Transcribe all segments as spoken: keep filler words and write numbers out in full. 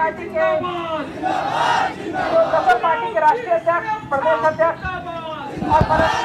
Party के Lok Sabha party के राष्ट्रीय अध्यक्ष, प्रदेश अध्यक्ष और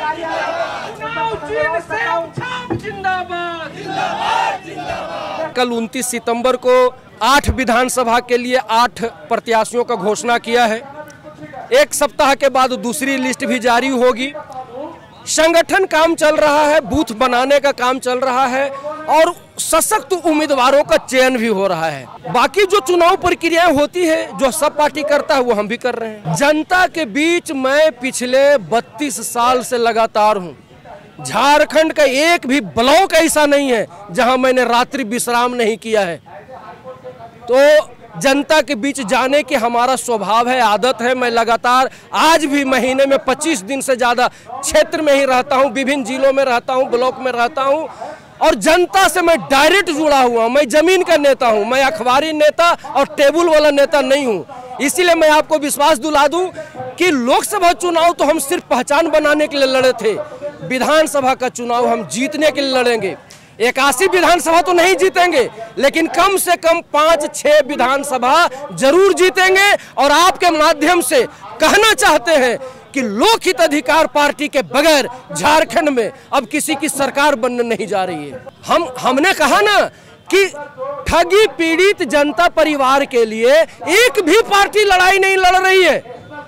कल उनतीस सितंबर को आठ विधानसभा के लिए आठ प्रत्याशियों का घोषणा किया है। एक सप्ताह के बाद दूसरी लिस्ट भी जारी होगी। संगठन काम चल रहा है, बूथ बनाने का काम चल रहा है और सशक्त उम्मीदवारों का चयन भी हो रहा है। बाकी जो चुनाव प्रक्रियाएं होती है, जो सब पार्टी करता है, वो हम भी कर रहे हैं। जनता के बीच मैं पिछले बत्तीस साल से लगातार हूं। झारखंड का एक भी ब्लॉक ऐसा नहीं है जहां मैंने रात्रि विश्राम नहीं किया है। तो जनता के बीच जाने की हमारा स्वभाव है, आदत है। मैं लगातार आज भी महीने में पच्चीस दिन से ज़्यादा क्षेत्र में ही रहता हूं, विभिन्न जिलों में रहता हूं, ब्लॉक में रहता हूं और जनता से मैं डायरेक्ट जुड़ा हुआ। मैं जमीन का नेता हूं, मैं अखबारी नेता और टेबल वाला नेता नहीं हूं। इसीलिए मैं आपको विश्वास दिला दूं कि लोकसभा चुनाव तो हम सिर्फ पहचान बनाने के लिए लड़े थे, विधानसभा का चुनाव हम जीतने के लिए लड़ेंगे। इक्यासी विधानसभा तो नहीं जीतेंगे, लेकिन कम से कम पांच छह विधानसभा जरूर जीतेंगे। और आपके माध्यम से कहना चाहते हैं कि लोकहित अधिकार पार्टी के बगैर झारखंड में अब किसी की सरकार बनने नहीं जा रही है। हम हमने कहा ना कि ठगी पीड़ित जनता परिवार के लिए एक भी पार्टी लड़ाई नहीं लड़ रही है,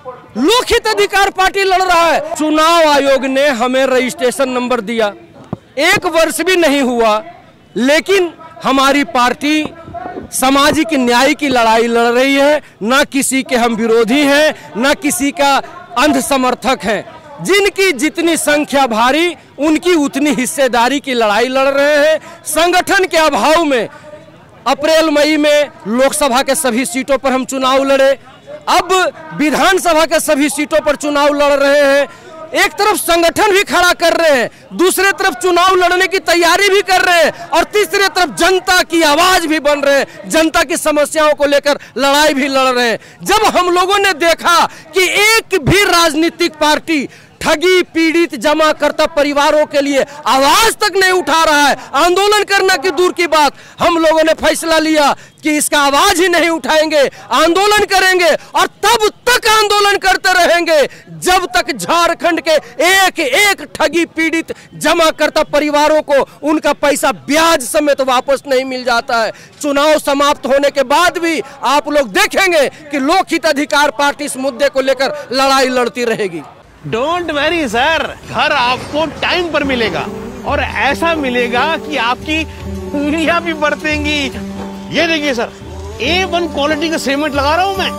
लोकहित अधिकार पार्टी लड़ रहा है। चुनाव आयोग ने हमें रजिस्ट्रेशन नंबर दिया, एक वर्ष भी नहीं हुआ, लेकिन हमारी पार्टी सामाजिक न्याय की लड़ाई लड़ रही है। ना किसी के हम विरोधी हैं, ना किसी का अंध समर्थक हैं। जिनकी जितनी संख्या भारी, उनकी उतनी हिस्सेदारी की लड़ाई लड़ रहे हैं। संगठन के अभाव में अप्रैल मई में लोकसभा के सभी सीटों पर हम चुनाव लड़े, अब विधानसभा के सभी सीटों पर चुनाव लड़ रहे हैं। एक तरफ संगठन भी खड़ा कर रहे हैं, दूसरे तरफ चुनाव लड़ने की तैयारी भी कर रहे हैं और तीसरे तरफ जनता की आवाज भी बन रहे हैं, जनता की समस्याओं को लेकर लड़ाई भी लड़ रहे हैं। जब हम लोगों ने देखा कि एक भी राजनीतिक पार्टी ठगी पीड़ित जमाकर्ता परिवारों के लिए आवाज तक नहीं उठा रहा है, आंदोलन करना की दूर की बात, हम लोगों ने फैसला लिया कि इसका आवाज ही नहीं उठाएंगे, आंदोलन करेंगे और तब तक आंदोलन करते रहेंगे जब तक झारखंड के एक एक ठगी पीड़ित जमाकर्ता परिवारों को उनका पैसा ब्याज समेत वापस नहीं मिल जाता है। चुनाव समाप्त होने के बाद भी आप लोग देखेंगे कि लोकहित अधिकार पार्टी इस मुद्दे को लेकर लड़ाई लड़ती रहेगी। डोंट वरी सर, घर आपको टाइम पर मिलेगा और ऐसा मिलेगा कि आपकी उंगलियां भी बरतेंगी। ये देखिए सर, ए वन क्वालिटी का सीमेंट लगा रहा हूं मैं।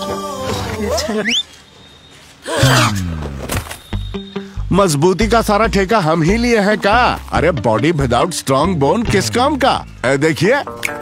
मजबूती का सारा ठेका हम ही लिए हैं का? अरे बॉडी विदाउट स्ट्रॉन्ग बोन किस काम का? देखिए,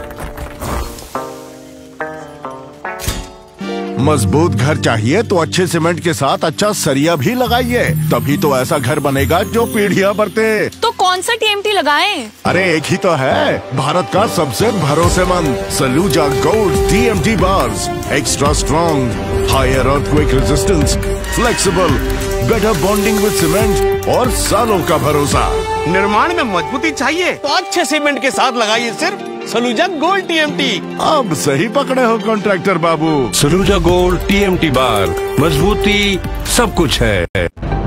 मजबूत घर चाहिए तो अच्छे सीमेंट के साथ अच्छा सरिया भी लगाइए, तभी तो ऐसा घर बनेगा जो पीढ़ियां बरते। तो कौन सा टीएमटी लगाएं? अरे एक ही तो है, भारत का सबसे भरोसेमंद Saluja gold TMT bars. Extra strong, higher earthquake resistance, flexible, better bonding with cement और सालों का भरोसा। निर्माण में मजबूती चाहिए तो अच्छे सीमेंट के साथ लगाइए सिर्फ सलूजा गोल्ड टीएमटी। अब सही पकड़े हो कॉन्ट्रैक्टर बाबू। सलूजा गोल्ड टीएमटी बार, मजबूती सब कुछ है।